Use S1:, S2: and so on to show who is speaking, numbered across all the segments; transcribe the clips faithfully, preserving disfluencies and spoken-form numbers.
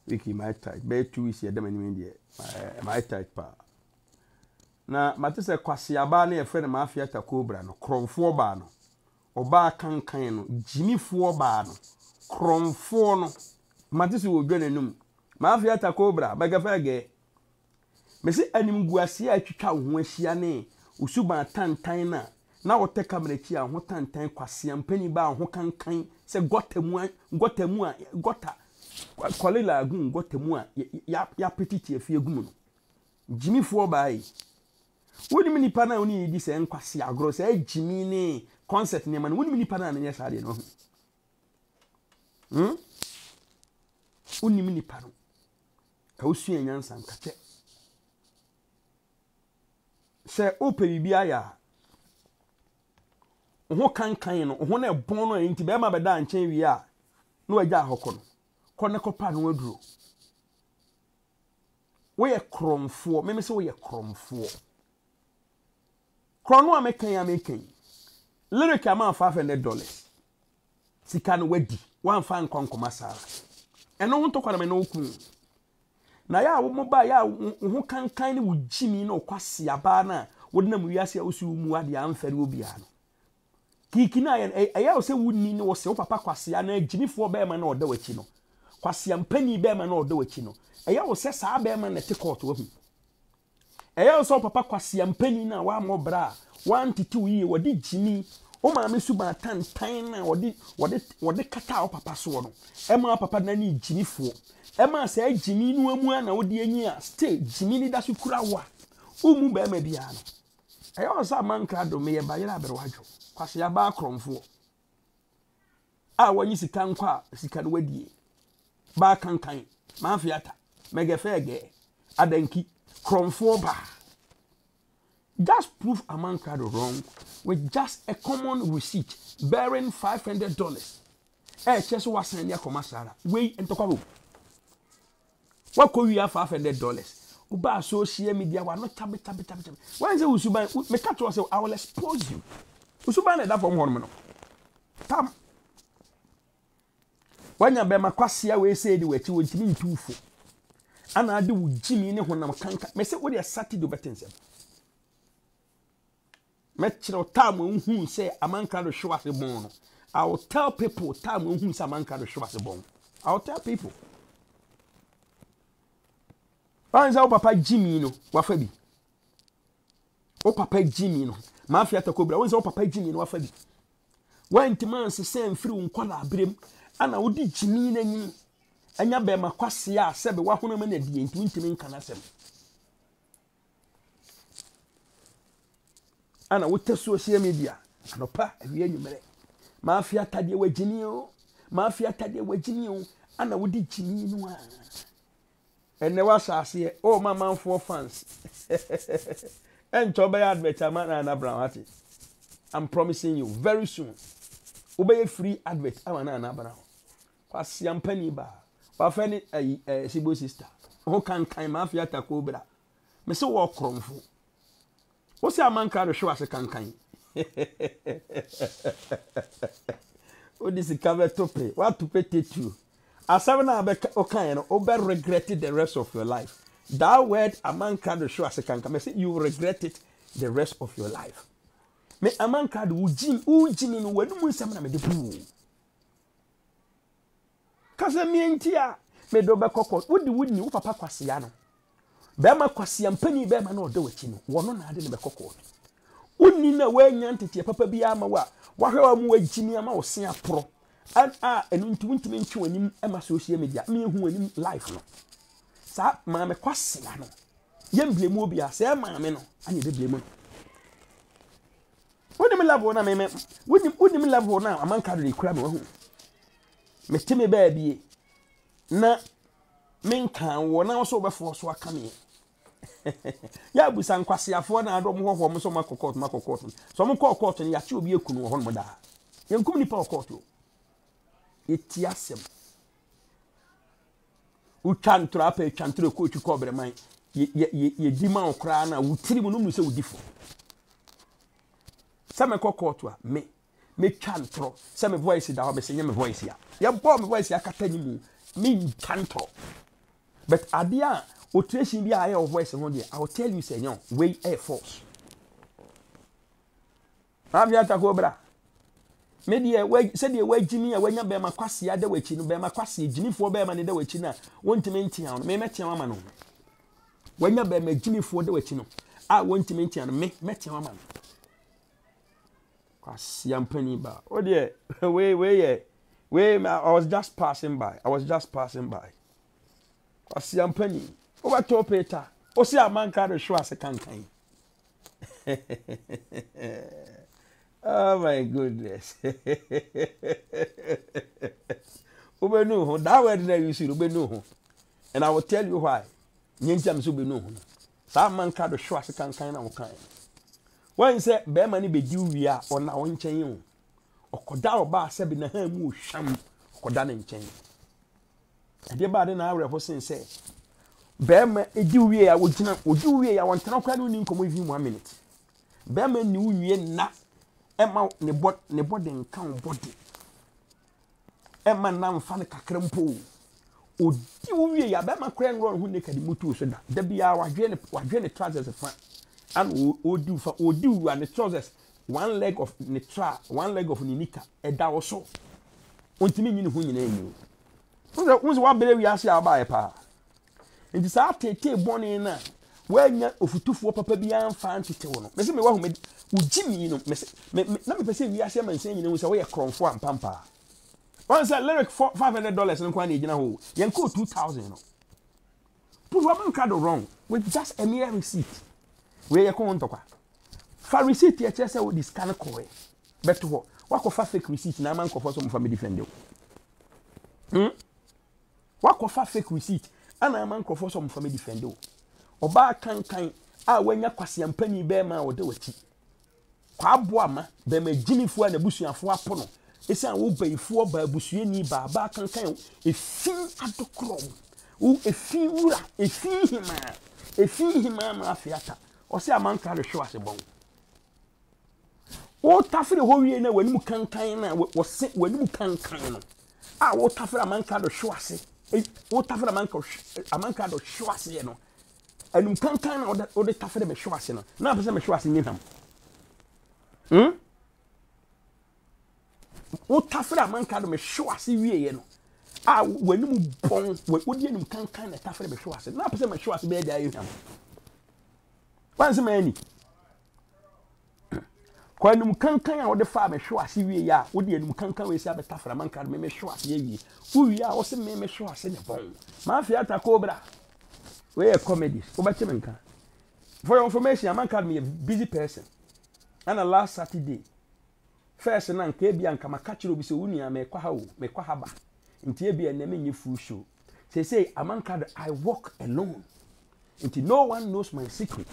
S1: wiki my tight be two weeks here dem anim dey my tight pa na mate se kwase aba na ye friend Mafiata Cobra no kromfo ba no oba kankan no jimifo ba no kromfo no mate se odwa nanum Mafiata Cobra bagafage mesi anim guase atwitwa ho ahia ne usuba tantan na na wote kamera chi a ho tantan kwase ampani ba ho kankan se gotamu gotamu a gota kwalila agun gotamu a ya ya petiti afie gum no jimifo ba yi woni mini pana oni di se nkwase agro se jimi ne concert ne man woni mini pana na nyesa de no hm woni mini pana ka usua nyansa nkate se ope bibia ya ho kankan no ho na ebon no enti be ma beda nchen wi a no agya hokọ no kọ ne kopa no aduro we ye kromfo me me se we ye kromfo krono amekan ya mekan lyric am five hundred dollars sika no wadi wan fa nkonkoma sara eno ho to kwara me no ku na ya wo mo ba ya ho kankan ne wo jimi no kwase aba na wo na mu wiase a osu mu ade amfere obia no kiki na ya ya se wuni ne wo se wo papa kwase na jimifo be ma na oda wachi no kwase ampani be ma na oda wachi no ya wo se sa be ma na tikot wo hu ya wo se papa kwase ampani na wa mo bra one to two yi wo di jimi o ma me suba tantan na wo di wo di wo di kata wo papa so no e ma papa na ni jimifo e ma se jimi nu amu na wo di anyi a stay jimi ni da su kura wa umu be ma bia no ya wo se amankrado me ye ba yira bere wadwo kwase ya ba kromfo a wanyi sika nkwa sika no wadie ba kankan Mafiata megefege adanki kromfo ba just prove Amankrado wrong with just a common receipt bearing five hundred dollars eh cheso wasan ya komasara we entokwa wa ko wi five hundred dollars uba social media wa no tabe tabe tabe tabe when say usuban me catch us I will expose you usuban na da from hono no tam wanya be makwase we say di wachi wotimi ntufo ana ade wo jimi ne honam kanka me say wo de Saturday betensem me chiro tam unhu say Amankrado show us bon no I will tell people tam unhu say Amankrado show us bon I will tell people Banza o papa Jimmy no wafa bi o papa Jimmy no Mafiata Cobra wonza o papa Jimmy no wafa bi wanti man se sen firi unkola abrem ana wodi Jimmy nanyi anya be makwase a sebe wa hono ma na die nti ntimi nkana sem ana wote social media anopa awie nyumere Mafiata de wagini o Mafiata de wagini o ana wodi Jimmy no a ene wasase o mama for fans en chobe advert amana na Brown. I'm promising you very soon obey free advert amana na Brown. Kwasi ampani ba wa fani eh sibo sister ho kan kan Mafiata Cobra me se wo kromfo wo se Amankrado show ase kan kan o disi cover tope wa tope tetu asabana be okan no obe regret it the rest of your life. That word Amankrado show as a can come say you will regret it the rest of your life. Me Amankrado ujim ujim no wadu mu nsam na me de bu. Kasa mi entia me do be kokot wodi wodi wo papa kwase ya no. Be ma kwase ampani be ma na odo wachi no. Wono na ade ne be kokot. Wonni na wanya ntete papa bi ama wa wahwe wa mu wajimi ama wo se apro. And ah enu ntumi ntumi ntwe wanim ema social media me hu wanim life no sa ma me kwase ya no yemblemu obi a se ma me no anye de blemu wodi me level na me me wodi wodi me level na Amankrado de kura me wa hu me teme ba bie na me nkan wo na so be fo so aka me ya busan kwase afo na adom ho ho mo so makokot makokot so mo kokot ya che obi ekunu ho no da yenkum ni pa kokot etiasem uchantro apa echantro ko chu Cobra man ye ye ye dima okra na wutiri mu no se wudifo sama kokoto a me me chantro sama voice da ho be se nyame voice ya ye bo me voice ya kata ni mu me chantro but adia operation bi a your voice ho there I will tell you say no way air force Mafiata Cobra me dia we say dia we gimi a wanya be ma kwase ade wachi no be ma kwase gimi fo be ma ne de wachi na wontime ntia no me metia ma no wanya be ma gimi fo de wachi no a wontime ntia no me metia ma no kwase yampani ba o de we we we I was just passing by I was just passing by kwase yampani over to Peter o si Amankrado show as kankan oh my goodness. Ubenu, that word that you see, Ubenu. And I will tell you why. Nyinjam Subenu. Some Amankrado show as a kind of kind. When say, Bear money be due we are on our own chain. Or Kodao bar said in a ham sham, Kodan in chain. And the bad in our Hossein say, Bear me a due we are would you we are one town crowd come with you one minute. Bear me knew ye not. Emma ne bot ne body nkan body Emma na mfa ne kakrempo odi wie ya be ma kra nro hu ne kadi mutu so da da bia wadwe ne wadwe ne trousers fa and odi fa odi wu and trousers one leg of ne tra one leg of ne nika e da wo so ontimi nyine hu nyina enyi wo wo wa bere wi ase aba e pa nti sa tete boni na wanya ofutufuo papa bia mfa ntete wo no me se me wa hu me ujimi no me me na me pese wi ase man sen nyina wo se wo ye kronfo ampampa one say lyric five hundred dollars no kwa na gina ho yen ko two thousand no prove Amankrado wrong with just a mere receipt we ye ko ntokwa fa receipt ye chese wo discan ko e beto ho wako fa fake receipt na Amankofo so mo fa me defend o hm wako fa fake receipt ana Amankofo so mo fa me defend o oba kankan a wanya kwase ampani be ma wo de wachi kwa aboa ma be ma ginifu na busuafo apo no esi an wo bayifo ba busuani ba ba kankan efin adokrom wo efin wura efin hima efin hima Mafiata o se Amankrado show ase bon wo tafere ho wie na wani mu kankan na wo se wani mu kankan no a wo tafere Amankrado show ase wo tafere Amankrado show ase no anum kankan na o de tafere be show ase no na pese me show ase nyinam hm o tafere Amankrado me show ase wie ye no a wani mu bon wo di anum kankan na tafere be show ase na pese me show ase be da yinam wanse mani kwa anum kankan a o de fa me show ase wie ya wo di anum kankan we sia be tafere Amankrado me me show ase wie wo wie a o se me me show ase ne bon Mafiata Cobra we are comedies. Obachemenka. For your information, Amankrado me a busy person. And the last Saturday, first and K B and Kamakachiro be so unia me kwaha me kwahaba. Inti ebi eneme nye full show. They say Amankrado I walk alone. Inti no one knows my secret.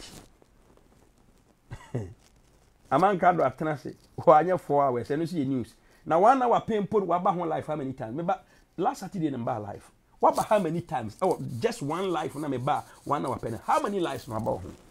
S1: Amankrado atena say wanya four hours and you see news. Now one hour paying put waba hon life how many times? Remember last Saturday number life. What about how many times? Oh, just one life na me ba one hour penny. How many lives na about him?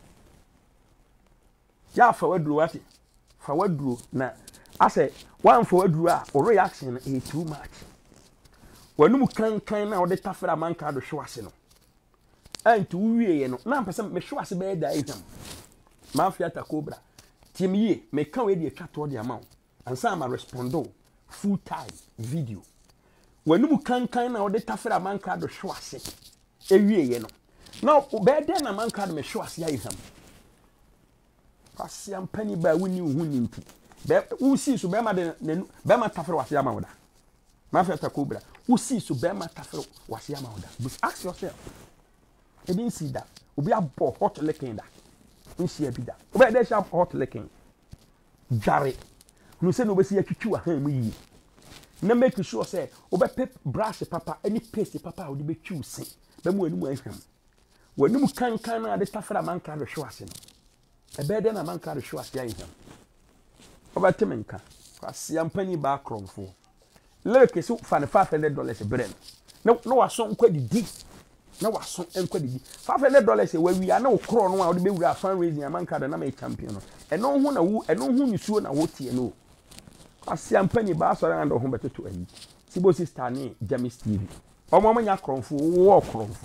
S1: Ya forward dro ati. Forward dro na I say one forward dro a or reaction is too much. When you can kan na o de tafere Amankrado show ase no. Anti wie no. Na pese me show ase be da eham. Mafiata Cobra. Tim ye me kan we de atwa to de amount. Ansa ma respondo full time video. When you can kind of the tafere Amankrado show ase ewie ye no now be dey na Amankrado me show ase ya him kwase ampani ba woni hu ni nti be wo si so be ma de be ma tafere wase ya ma woda Mafiata Cobra wo si so be ma tafere wase ya ma woda but ask yourself you didn't see that obi abo hot licking da nsi abi da obi dey sharp hot licking jare no se no be si ya twitwi wa han mu yi na make sure say obe pep brush papa any paste papa wo de be twi usen be mu anu ahwam wanum kankan na de tafere Amankrado show ase no e be de na Amankrado show ase ahwam oba temenka kwase ampani ba kromfo leke so fa ne five hundred dollars e brem no no waso nkwadidi na waso nkwadidi five hundred dollars e wa wi na wo kro no a wo de be wura fundraising Amankrado na me champion no eno hu na wo eno hu nisuo na wo tie no kwase ampani ba so ran do ho betoto ayi sibo sister ni James T V omo mo nya kromfo wo kromfo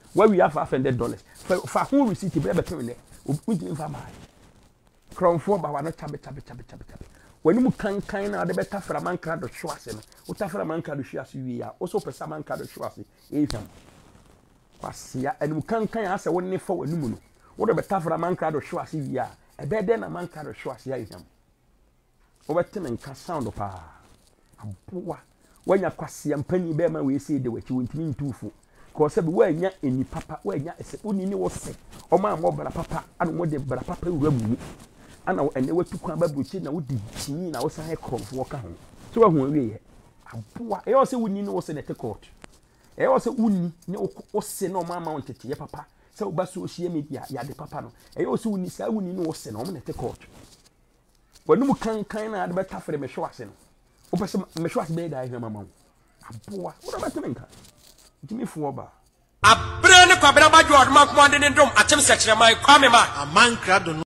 S1: where we have five hundred dollars for for who receipt be be pay ne we dey fa mai kronfo ba wa no chabe chabe chabe chabe chabe wani mu kankan na de beta fra mankrado hwo ase no wo ta fra mankrado hwo ase wi ya wo so pesa mankrado hwo ase e hwam kwasia eni mu kankan ase wo ne fa wani mu no wo de beta fra mankrado hwo ase wi ya e be de na mankrado hwo ase ya hwam wo bete men ka sound pa aboa wanya kwasia mpani be ma we se de wachi wontimi ntufo ko se be wanya eni papa wanya ese oni ni wo se o ma mo bra papa anu mo de bra papa wura mu ana ene watu kwa babuchi na wodi tini na wo san ekronfo wo ka ho so wa hu awie ye aboa e o se wuni ni wo se net court e o se wuni ni wo se no ma amount tete ye papa se wo ba social media ya de papa no e o se wuni sa wuni ni wo se no mo net court wanu mu kankan na de beta fere me hwe ase no wo pese me hwe ase be da hwe mama wo aboa wo da beta menka ntimi fo ba
S2: abrane kwabra ba jord man ko ande ndom atem sekere mai kwame ma amankrado